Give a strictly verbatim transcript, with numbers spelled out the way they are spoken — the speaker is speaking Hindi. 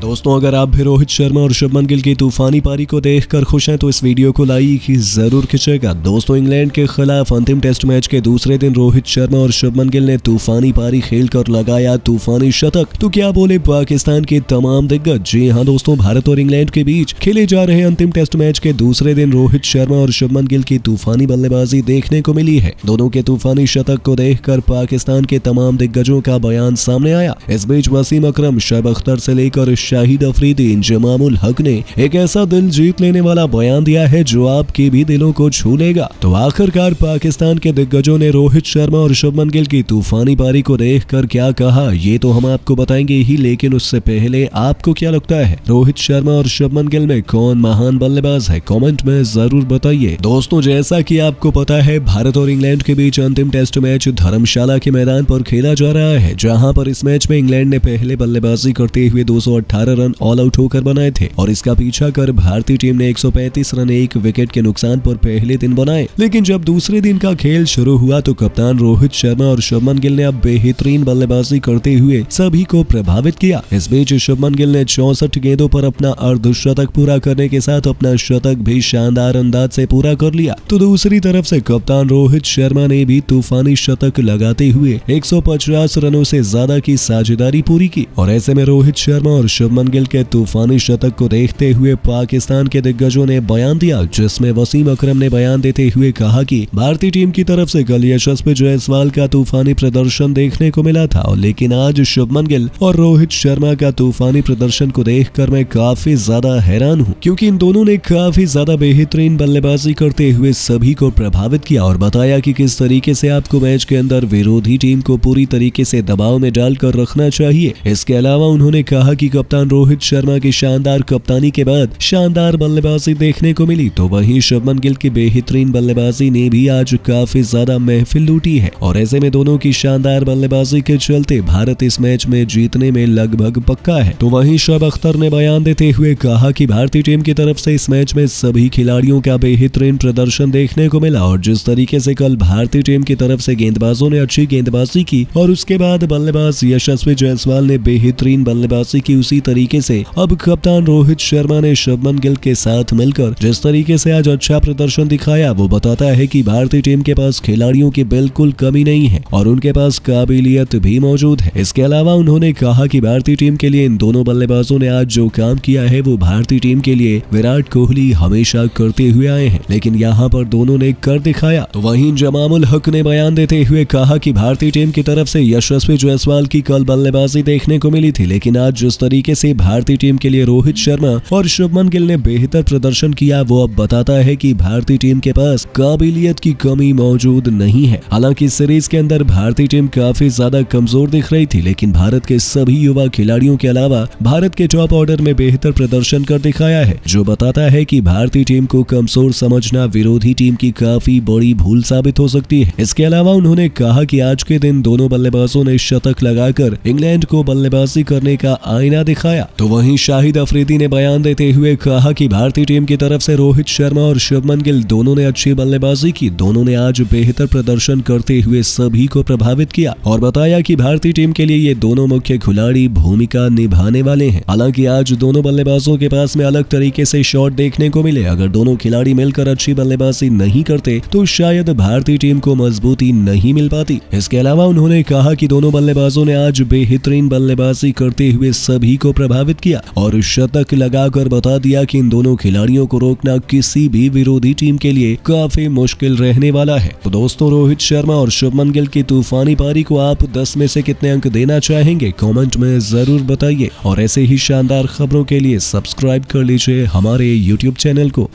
दोस्तों, अगर आप भी रोहित शर्मा और शुभमन गिल की तूफानी पारी को देखकर खुश हैं तो इस वीडियो को लाइक ही जरूर खींचेगा। दोस्तों, इंग्लैंड के खिलाफ अंतिम टेस्ट मैच के दूसरे दिन रोहित शर्मा और शुभमन गिल ने तूफानी पारी खेलकर लगाया तूफानी शतक। तो क्या बोले पाकिस्तान के तमाम दिग्गज। जी हाँ दोस्तों, भारत और इंग्लैंड के बीच खेले जा रहे अंतिम टेस्ट मैच के दूसरे दिन रोहित शर्मा और शुभमन गिल की तूफानी बल्लेबाजी देखने को मिली है। दोनों के तूफानी शतक को देखकर पाकिस्तान के तमाम दिग्गजों का बयान सामने आया। इस बीच वसीम अकरम, शोएब अख्तर से लेकर शाहिद अफरीदी, इंजमामुल हक ने एक ऐसा दिल जीत लेने वाला बयान दिया है जो आपके भी दिलों को छू लेगा। तो आखिरकार पाकिस्तान के दिग्गजों ने रोहित शर्मा और शुभमन गिल की तूफानी पारी को देखकर क्या कहा, ये तो हम आपको बताएंगे ही, लेकिन उससे पहले आपको क्या लगता है रोहित शर्मा और शुभमन गिल में कौन महान बल्लेबाज है, कमेंट में जरूर बताइए। दोस्तों, जैसा कि आपको पता है, भारत और इंग्लैंड के बीच अंतिम टेस्ट मैच धर्मशाला के मैदान पर खेला जा रहा है, जहां पर इस मैच में इंग्लैंड ने पहले बल्लेबाजी करते हुए दो सौ अठारह रन ऑल आउट होकर बनाए थे और इसका पीछा कर भारतीय टीम ने एक सौ पैंतीस रन एक विकेट के नुकसान पर पहले दिन बनाए। लेकिन जब दूसरे दिन का खेल शुरू हुआ तो कप्तान रोहित शर्मा और शुभमन गिल ने अब बेहतरीन बल्लेबाजी करते हुए सभी को प्रभावित किया। इस बीच शुभमन गिल ने चौसठ गेंदों पर अपना अर्धशतक पूरा करने के साथ अपना शतक भी शानदार अंदाज से पूरा कर लिया। तो दूसरी तरफ से कप्तान रोहित शर्मा ने भी तूफानी शतक लगाते हुए एक सौ पचास रनों से ज्यादा की साझेदारी पूरी की। और ऐसे में रोहित शर्मा और शुभमन गिल के तूफानी शतक को देखते हुए पाकिस्तान के दिग्गजों ने बयान दिया, जिसमें वसीम अकरम ने बयान देते हुए कहा कि भारतीय टीम की तरफ से कल यशस्वी जायसवाल का तूफानी प्रदर्शन देखने को मिला था, लेकिन आज शुभमन गिल और रोहित शर्मा का तूफानी प्रदर्शन को देखकर मैं काफी ज्यादा हैरान हूँ, क्योंकि इन दोनों ने काफी ज्यादा बेहतरीन बल्लेबाजी करते हुए सभी को प्रभावित किया और बताया कि किस तरीके से आपको मैच के अंदर विरोधी टीम को पूरी तरीके से दबाव में डालकर रखना चाहिए। इसके अलावा उन्होंने कहा कि कप्तान रोहित शर्मा की शानदार कप्तानी के बाद शानदार बल्लेबाजी देखने को मिली, तो वहीं शुभमन गिल की बेहतरीन बल्लेबाजी ने भी आज काफी ज्यादा महफिल लूटी है। और ऐसे में दोनों की शानदार बल्लेबाजी के चलते भारत इस मैच में जीतने में लगभग पक्का है। तो वहीं शोएब अख्तर ने बयान देते हुए कहा कि भारतीय टीम की तरफ से इस मैच में सभी खिलाड़ियों का बेहतरीन प्रदर्शन देखने को मिला और जिस तरीके से कल भारतीय टीम की तरफ से गेंदबाजों ने अच्छी गेंदबाजी की और उसके बाद बल्लेबाज यशस्वी जायसवाल ने बेहतरीन बल्लेबाजी की, उसी तरीके से अब कप्तान रोहित शर्मा ने शुभमन गिल के साथ मिलकर जिस तरीके से आज अच्छा प्रदर्शन दिखाया, वो बताता है कि भारतीय टीम के पास खिलाड़ियों की बिल्कुल कमी नहीं है और उनके पास काबिलियत भी मौजूद है। इसके अलावा उन्होंने कहा कि भारतीय टीम के लिए इन दोनों बल्लेबाजों ने आज जो काम किया है वो भारतीय टीम के लिए विराट कोहली हमेशा करते हुए आए हैं, लेकिन यहाँ पर दोनों ने कर दिखाया। तो वहीं इंजमामुल हक ने बयान देते हुए कहा कि भारतीय टीम की तरफ से यशस्वी जायसवाल की कल बल्लेबाजी देखने को मिली थी, लेकिन आज जिस तरीके से भारतीय टीम के लिए रोहित शर्मा और शुभमन गिल ने बेहतर प्रदर्शन किया, वो अब बताता है कि भारतीय टीम के पास काबिलियत की कमी मौजूद नहीं है। हालांकि सीरीज के अंदर भारतीय टीम काफी ज्यादा कमजोर दिख रही थी, लेकिन भारत के सभी युवा खिलाड़ियों के अलावा भारत के टॉप ऑर्डर में बेहतर प्रदर्शन कर दिखाया है, जो बताता है कि भारतीय टीम को कमजोर समझना विरोधी टीम की काफी बड़ी भूल साबित हो सकती है। इसके अलावा उन्होंने कहा कि आज के दिन दोनों बल्लेबाजों ने शतक लगाकर इंग्लैंड को बल्लेबाजी करने का आईना दिखाया। तो वहीं शाहिद अफरीदी ने बयान देते हुए कहा कि भारतीय टीम की तरफ से रोहित शर्मा और शुभमन गिल दोनों ने अच्छी बल्लेबाजी की, दोनों ने आज बेहतर प्रदर्शन करते हुए सभी को प्रभावित किया और बताया कि भारतीय टीम के लिए ये दोनों मुख्य खिलाड़ी भूमिका निभाने वाले हैं। हालांकि आज दोनों बल्लेबाजों के पास में अलग तरीके से शॉट देखने को मिले, अगर दोनों खिलाड़ी मिलकर अच्छी बल्लेबाजी नहीं करते तो शायद भारतीय टीम को मजबूती नहीं मिल पाती। इसके अलावा उन्होंने कहा कि दोनों बल्लेबाजों ने आज बेहतरीन बल्लेबाजी करते हुए सभी को प्रभावित किया और शतक लगाकर बता दिया कि इन दोनों खिलाड़ियों को रोकना किसी भी विरोधी टीम के लिए काफी मुश्किल रहने वाला है। तो दोस्तों, रोहित शर्मा और शुभमन गिल की तूफानी पारी को आप दस में से कितने अंक देना चाहेंगे, कमेंट में जरूर बताइए और ऐसे ही शानदार खबरों के लिए सब्सक्राइब कर लीजिए हमारे यूट्यूब चैनल को।